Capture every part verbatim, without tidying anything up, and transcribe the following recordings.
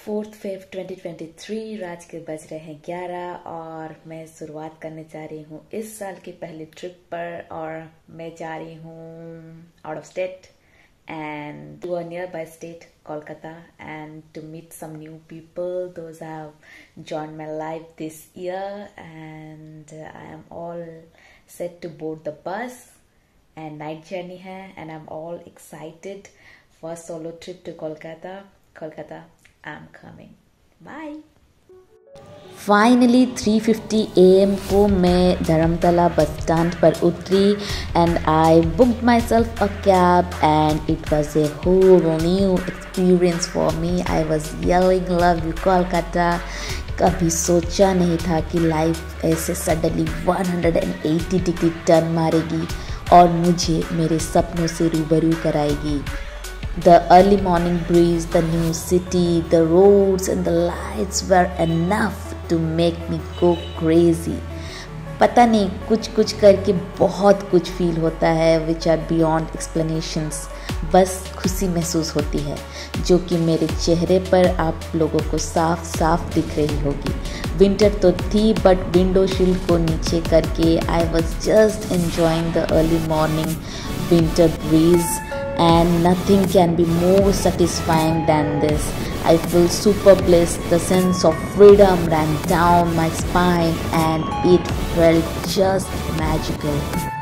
Fourth Feb twenty twenty three, रात के बज रहे हैं ग्यारह और मैं शुरुआत करने जा रही हूँ इस साल की पहली ट्रिप पर। और मैं जा रही हूँ out of state and to a nearby state, Kolkata, and to meet some new people. Those have joined my life this year, and uh, I am all set to board the bus. And night journey hai, and I'm all excited. First solo trip to Kolkata. Kolkata, I'm coming. Bye. Finally three fifty A M को मैं Dharmatala bus stand पर उतरी and I booked myself a cab and it was a whole new experience for me. I was yelling love you Kolkata. कभी सोचा नहीं था कि life ऐसे suddenly one hundred eighty degree turn मारेगी और मुझे मेरे सपनों से रूबरू कराएगी। The early morning breeze, the new city, the roads and the lights were enough to make me go crazy. पता नहीं कुछ कुछ करके बहुत कुछ फील होता है which are beyond explanations. बस खुशी महसूस होती है जो कि मेरे चेहरे पर आप लोगों को साफ साफ दिख रही होगी। विंटर तो थी बट विंडो शील्ड को नीचे करके I was just enjoying the early morning winter breeze. And nothing can be more satisfying than this. I feel super blessed. The sense of freedom ran down my spine and it felt just magical.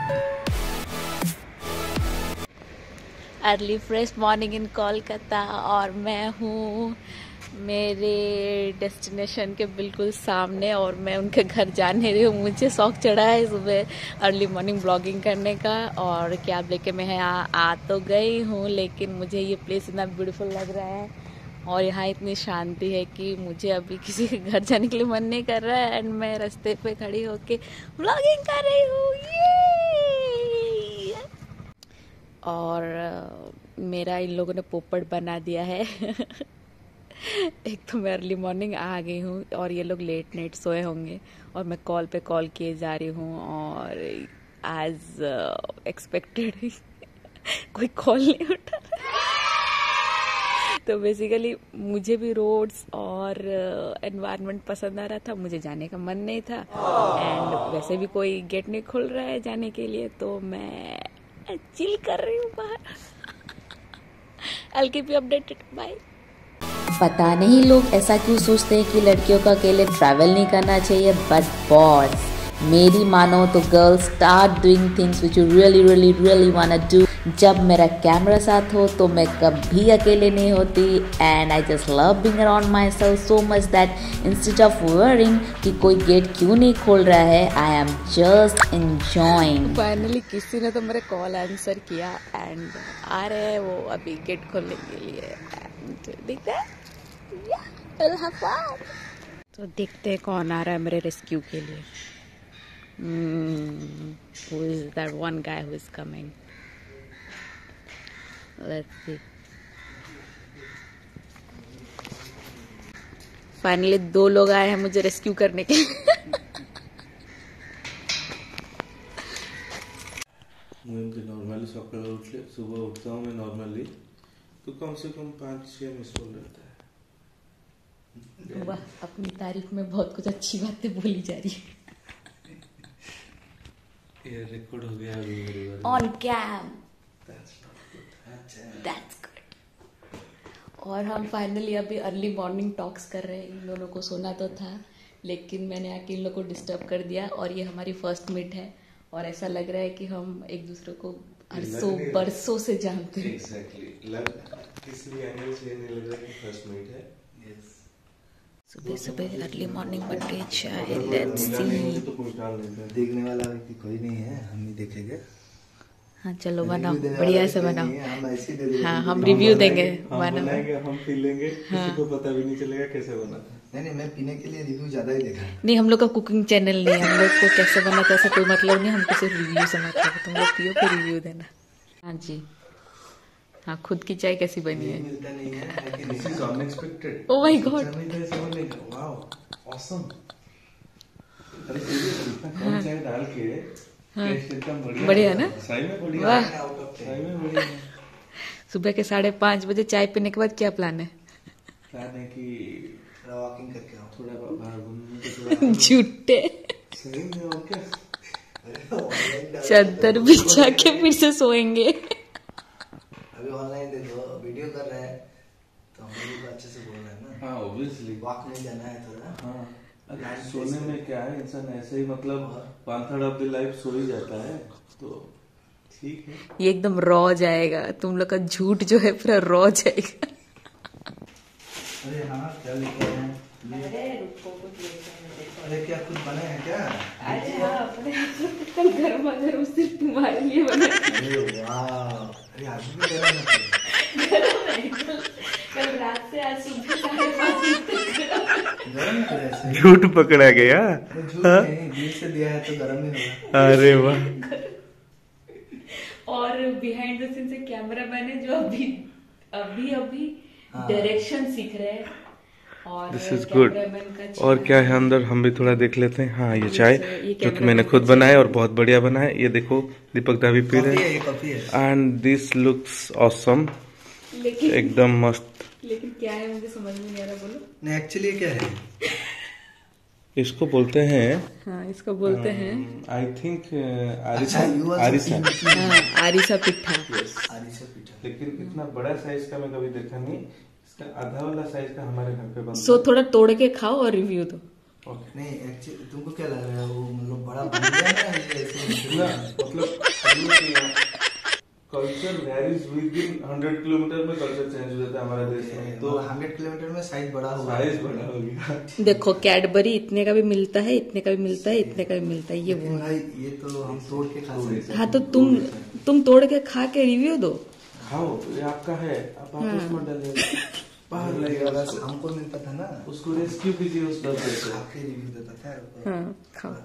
Early fresh morning in Kolkata और मैं हूँ मेरे destination के बिल्कुल सामने और मैं उनके घर जाने रही हूँ। मुझे शौक चढ़ा है सुबह अर्ली मॉर्निंग ब्लॉगिंग करने का और कैब लेके मैं यहाँ आ तो गई हूँ, लेकिन मुझे ये प्लेस इतना ब्यूटीफुल लग रहा है और यहाँ इतनी शांति है कि मुझे अभी किसी के घर जाने के लिए मन नहीं कर रहा है। एंड मैं रास्ते पे खड़ी होके ब्लॉगिंग कर रही हूँ ये। और मेरा इन लोगों ने पोपट बना दिया है। एक तो मैं अर्ली मॉर्निंग आ गई हूँ और ये लोग लेट नाइट सोए होंगे और मैं कॉल पे कॉल किए जा रही हूँ और एज एक्सपेक्टेड कोई कॉल नहीं उठा। तो बेसिकली मुझे भी रोड्स और एनवायरनमेंट uh, पसंद आ रहा था, मुझे जाने का मन नहीं था एंड वैसे भी कोई गेट नहीं खुल रहा है जाने के लिए, तो मैं चिल कर रही हूँ बाहर। I'll keep you updated. Bye. पता नहीं लोग ऐसा क्यों सोचते हैं कि लड़कियों का अकेले ट्रैवल नहीं करना चाहिए, बट बॉस मेरी मानो तो girls start doing things which you really really really want to do. जब मेरा कैमरा साथ हो तो मैं कभी अकेले नहीं होती and I just love being around myself so much that instead of worrying कि कोई गेट क्यों नहीं खोल रहा है, I am just enjoying. Finally किसी ने तो मेरे कॉल आंसर किया एंड आ रहे हैं वो अभी गेट खोलने के लिए। देखते हैं We'll have fun. तो देखते हैं कौन आ रहा है मेरे रेस्क्यू के लिए। hmm, Who is that one guy who is coming? Let's see. Finally दो लोग आए हैं मुझे रेस्क्यू करने के लिए। मैं नॉर्मली सकाल उठ ले सुबह उठता हूँ मैं नॉर्मली तो कम से कम पाँच छः मिस कॉल रहता है। वाह, अपनी तारीफ में बहुत कुछ अच्छी बातें बोली जा रही है। ये रिकॉर्ड हो गया अभी मेरे बारे में। On cam. That's not good. That's good. और हम फाइनली अभी अर्ली मॉर्निंग टॉक्स कर रहे हैं। इन दोनों को सोना तो था लेकिन मैंने आके इन लोगों को डिस्टर्ब कर दिया और ये हमारी फर्स्ट मीट है और ऐसा लग रहा है कि हम एक दूसरे को बरसों बरसों से जानते हैं। Exactly. इसलिए एंगल से नहीं लग रहा कि फर्स्ट मीट है। Yes. सुबह सुबह अर्ली मॉर्निंग बन गई चाय। Let's see. देखने वाला कि कोई नहीं है, हम ही देखेंगे। हाँ चलो बनाओ, बढ़िया से बनाओ। हम ऐसे दे देंगे। हाँ हम रिव्यू देंगे, बनाएंगे, हम पी लेंगे, किसी को पता भी नहीं चलेगा कैसे बना था। नहीं नहीं मैं पीने के लिए रिव्यू ज्यादा ही देखा। नहीं हम लोग का कुकिंग चैनल नहीं है, हम लोग को कैसे बना कैसे कोई मतलब नहीं, हमको सिर्फ रिव्यू से मतलब। तुम लोग पियो फिर रिव्यू देना। हाँ जी, हाँ खुद की चाय कैसी बनी है? मिलता नहीं है। This is unexpected. Oh my God. Wow, awesome. अरे इतना कम चाय डाल के टेस्ट एकदम बढ़िया बढ़िया ना? सही में बढ़िया। वाह, सही में बढ़िया। सुबह के साढ़े पाँच बजे चाय पीने के बाद क्या प्लान है? प्लान है कि वॉकिंग करके आओ, थोड़ा बाहर घूमने। झूठे सही में और क्या? चादर बिछा के फिर से सोएंगे। अभी ऑनलाइन देखो वीडियो कर रहे हैं तो हम लोग को अच्छे से बोल रहे हैं ना। हाँ ऑब्वियसली वॉक में जाना है थोड़ा। हाँ अरे सोने में क्या है, इंसान ऐसे ही मतलब one third of the life सो ही जाता है, तो ठीक है। ये एकदम रॉ जाएगा, तुम लोग का झूठ जो है पूरा रॉ जाएगा। अरे हाँ क्या लेके आए हैं? अरे रुको कुछ लेके आए। अरे क्या कुछ बने हैं क्या? अरे हाँ अपने कल गर्मा गर्म सिर्फ तुम्हारे लिए बने। अरे वाह, अरे आज भी गरम है। गरम है कल, कल रात से आज सुबह साढ़े पाँच बजे तक गरम है कैसे? झूठ पकड़ा गया। झूठ नहीं, दिल से दिया है तो गरम ही होगा। अरे वाह। और बिहाइंड द सीन से कैमरा मैन है जो अभी अभी अभी डायरेक्शन सीख रहे हैं। और दिस इज गुड। और क्या है अंदर, हम भी थोड़ा देख लेते हैं। हाँ ये चाय जो कि मैंने खुद बनाया और बहुत बढ़िया बना है। ये देखो दीपक दा भी पी रहे हैं एंड दिस लुक्स ऑसम, एकदम मस्त। लेकिन क्या है मुझे समझ में नहीं आ रहा, बोलो। नहीं एक्चुअली क्या है, इसको बोलते हैं, हाँ इसको बोलते हैं आई थिंक आरिसा। आरिसा हाँ, आरिसा पिट्ठा। आरिसा पिठा। लेकिन इतना बड़ा साइज का मैं कभी देखा नहीं। इसका आधा वाला साइज का हमारे घर पे बनता सो थोड़ा तोड़ के खाओ और रिव्यू दो। ओके। नहीं एक्चुअली तुमको क्या लग रहा है वो मतलब बड़ा बन गया ना ये ऐसे? ना मतलब culture varies within hundred kilometre में कल्चर चेंज हो जाता है हमारे देश में, तो हंड्रेड किलोमीटर में साइज बड़ा हुआ साइज बड़ा हो गया। देखो कैडबरी इतने का भी मिलता है, इतने का भी मिलता है, इतने का भी मिलता है, ये वो। भाई ये तो हम तोड़ के खा सकते हैं। हाँ तो तुम तुम तोड़ के खा के रिव्यू दो। खाओ, ये आपका है, आप आप उसमें डालिए, बाहर नहीं, लाइए। अगर हमको मिलता था ना उसको रेस्क्यू कीजिए उस डर से। आपके रिव्यू देता था। हाँ खाओ।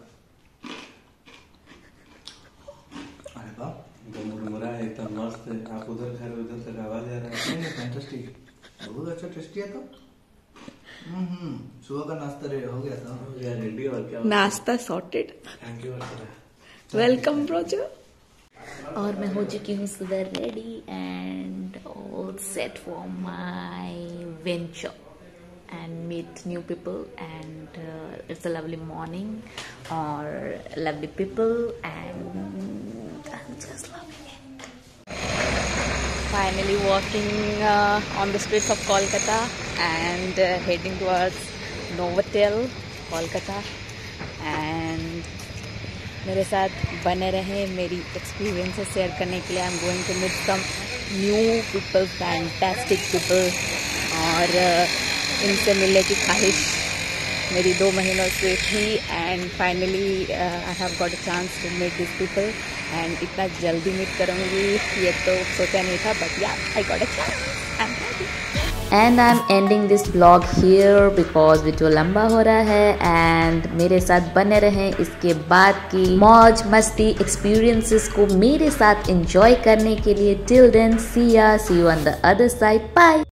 अरे वाह, मुरमुरा है, इतना मस्त है। आप उधर खा रहे, उधर से आवाज आ रहा है। नहीं नहीं फैंटास्टिक, बहुत अच्छा टेस्टी है। तो हम्म सुबह का नाश्ता रेडी हो गया था। हो गया रेडी, और क्या। नाश्ता sorted. Thank you. Welcome Brojo. और मैं हो चुकी हूँ सुबह ready and all set for my venture and meet new people and it's a lovely morning और lovely people and I am just loving it. Finally walking on the streets of Kolkata and heading towards Novotel Kolkata and मेरे साथ बने रहे मेरी experiences share करने के लिए। I am going to meet some new people, fantastic people, और इनसे मिलने की ख्वाहिश मेरी दो महीनों से थी and finally I have got a chance to meet this people and इतना जल्दी मीट करूँगी ये तो सोचा नहीं था, but yeah I got a chance, I am happy. And I am ending this blog here because video लंबा हो रहा है एंड मेरे साथ बने रहें इसके बाद की मौज मस्ती एक्सपीरियंसेस को मेरे साथ एंजॉय करने के लिए। Till then see ya see you on the other side, bye.